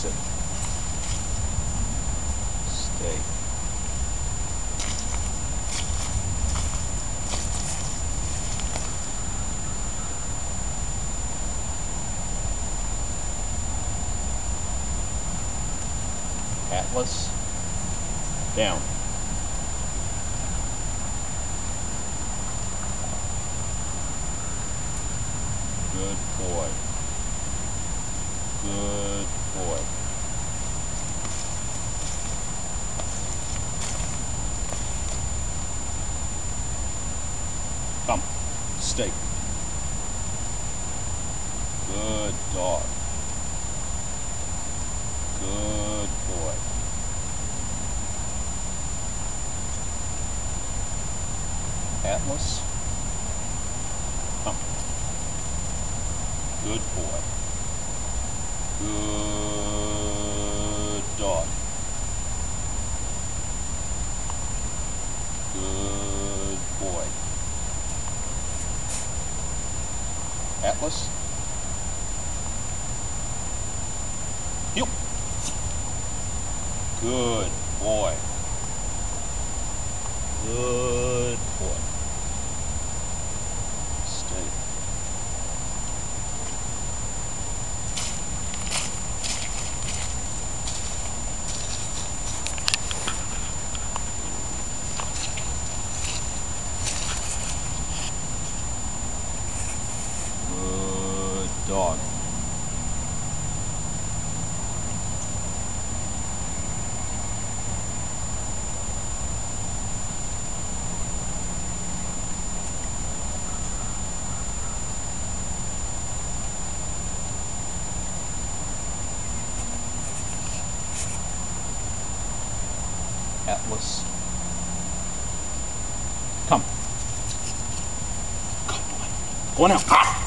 Sit. Stay. Atlas. Down. Good boy. Good boy. Come. Stay. Good dog. Good boy. Atlas. Come. Good boy. Good dog. Good boy. Atlas. Heel. Good boy. Good boy. Stay. Good dog. Atlas. Come. Come on. Go on out.